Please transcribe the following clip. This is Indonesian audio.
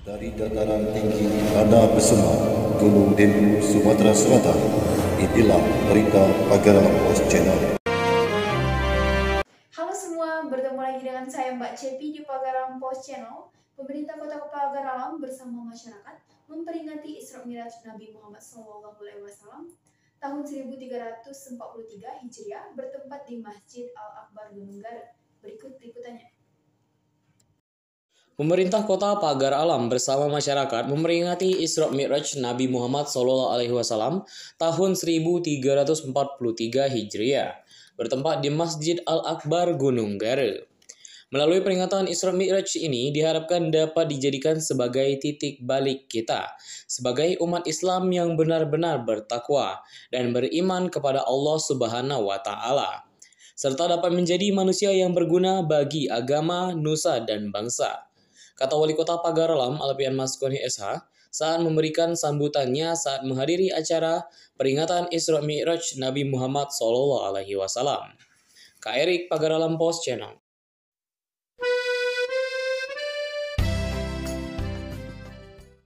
Dari dataran tinggi Tanah Besema, Gunung Dempu, Sumatera Selatan, inilah berita Pagar Alam Pos Channel. Halo semua, bertemu lagi dengan saya Mbak Cepi di Pagar Alam Pos Channel. Pemerintah Kota Pagar Alam bersama masyarakat memperingati Isra Mi'raj Nabi Muhammad SAW tahun 1343 Hijriah bertempat di Masjid Al-Akbar Gunung Garut. Berikut liputannya. Pemerintah Kota Pagar Alam bersama masyarakat memperingati Isra Mi'raj Nabi Muhammad SAW tahun 1343 Hijriah, bertempat di Masjid Al-Akbar Gunung Garut. Melalui peringatan Isra Mi'raj ini diharapkan dapat dijadikan sebagai titik balik kita sebagai umat Islam yang benar-benar bertakwa dan beriman kepada Allah Subhanahu wa taala, serta dapat menjadi manusia yang berguna bagi agama, nusa dan bangsa. Kata Wali Kota Pagar Alam, Alfian Maskoni SH, saat memberikan sambutannya saat menghadiri acara peringatan Isra Mi'raj Nabi Muhammad SAW. Kak Erik, Pagar Alam Pos Channel.